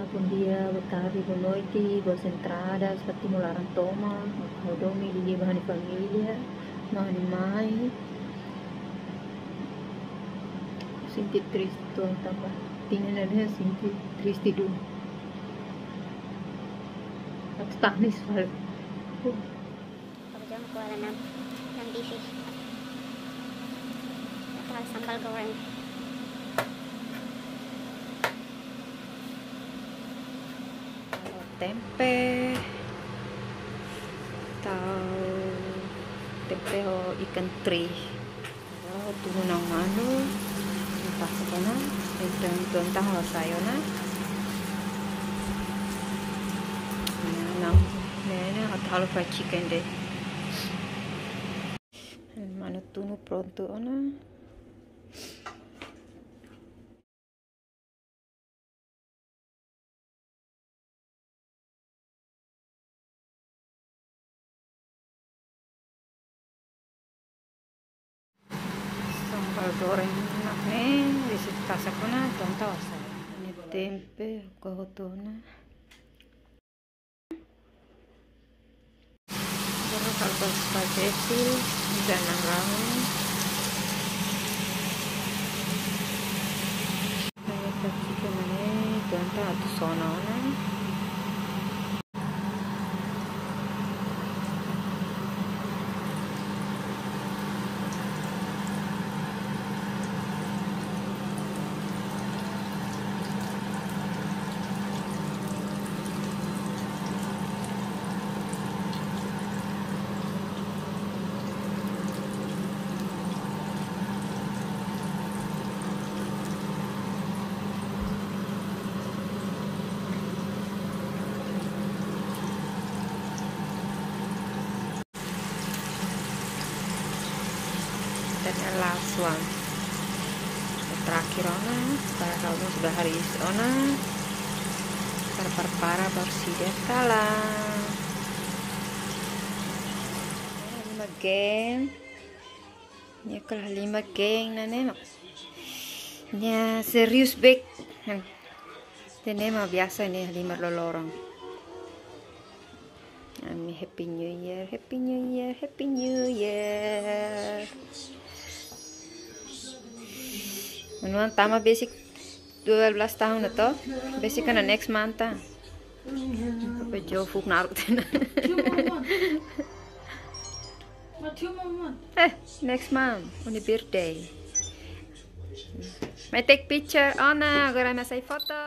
con dia Betawi con noite, boas entradas, fatimos larang toma, domi di bahan família, mahani mai. Sinti triste tuh tambah. Tinggal ada sinti triste dulu. Aku tangis balik. Kerja mau keluar 6 TV. Kita sambal goreng. Tempe atau tempe ikan teri. Kalau tunggu nang manu, pas sana, itu tuntang lo sayo na. Nang, nene atau fried chicken deh. Manu tunu pronto ona. Sambal goreng enak nih, bisa tasak na tonton saya. Ini tempe kohotona. Terus sambal spaghetti dan ramen. Kayak tadi kemana tonton atau sonona. Dan last one terakhir ona para kamu sudah hari ona para bersih dia kalah 5 geng ya kalah 5 geng nane ya serius bek ini mah biasa nih 5 lorong. Happy New Year, Happy New Year, Happy New Year. Manuan tama basic 12 tahun atau basic kan next month ta. Apa jauh fuk naruk tena. Next month on the birthday. May take picture Ana, agora me sai foto.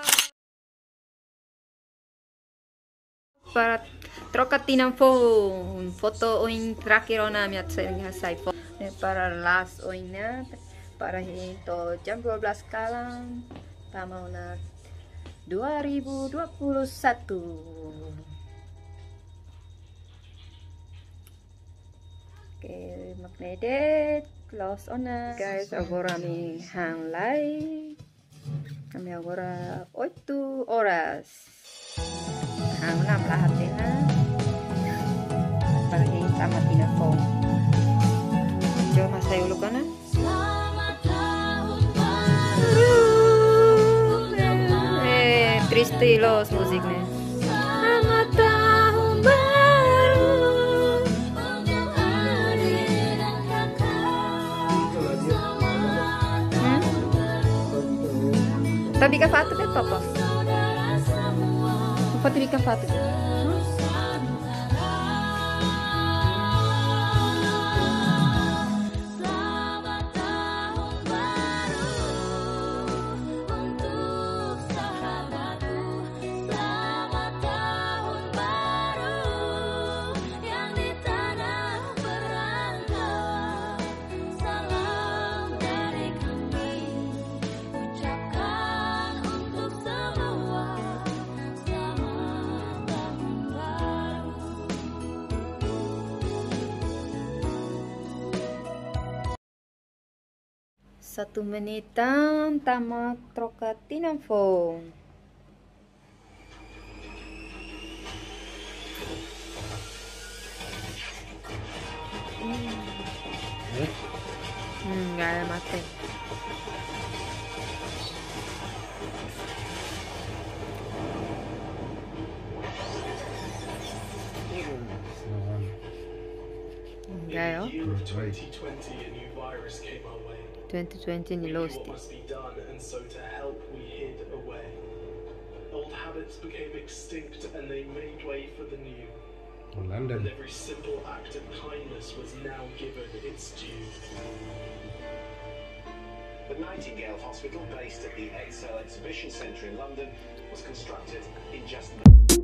Para troca tinang phone foto oin terakhir Ona miat sai foto para last oina. Para itu jam 12 kalang Tamona 2021. Oke, magnedet close ona guys, agora mi hang lai. Kami agora 8 horas. Hang na lahat na. Para tamat na phone. Jo masay ulo ka na. Triste los musiknya. Selamat tahun baru. Tapi ka foto deh papa. Foto di ka foto. Satu menitan tamak troka tinang phone. Nggak ada mati. Enggak ya. In the year of 2020, a new virus came our way. 2020 We ni knew lost. what must be done, and so to help, we hid away. Old habits became extinct, and they made way for the new. And London. every simple act of kindness was now given its due. The Nightingale Hospital, based at the Excel Exhibition Centre in London, was constructed in just...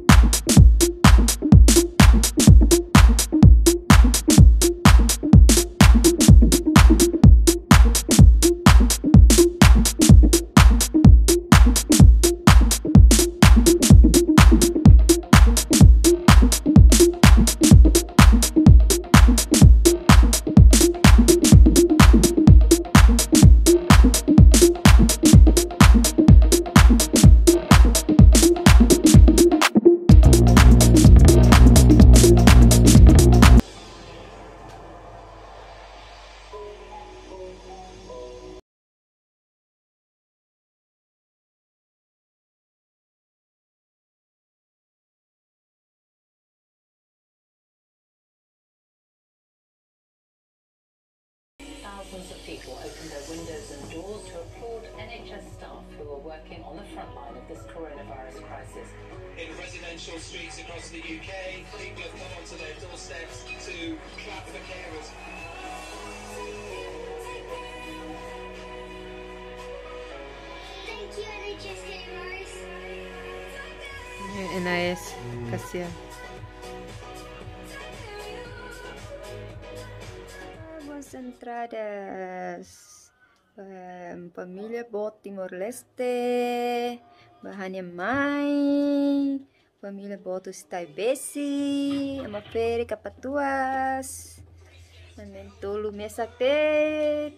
Thousands of people opened their windows and doors to applaud NHS staff who are working on the front line of this coronavirus crisis. In residential streets across the UK, people have come onto their doorsteps to clap for carers. Thank you, NHS carers. NIS, kasihan. Buenas entradas. Família Bot Timor-Leste, Bahania Mai, Família Bot Taibesi, Amafere Capatuas, Amin Tulu Mesaktet.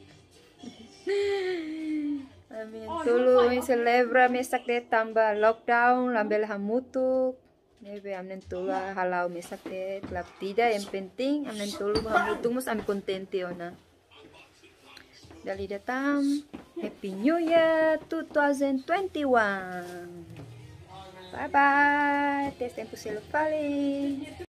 Amin Tulu celebra Mesaktet tambah lockdown, lambel hamutuk. Nebe amin Tulu halau Mesaktet, lap tidak yang penting amin Tulu hamutuk mus amin kontente ona. Dali datang, Happy New Year 2021. Bye bye, tes tempo se lo fale.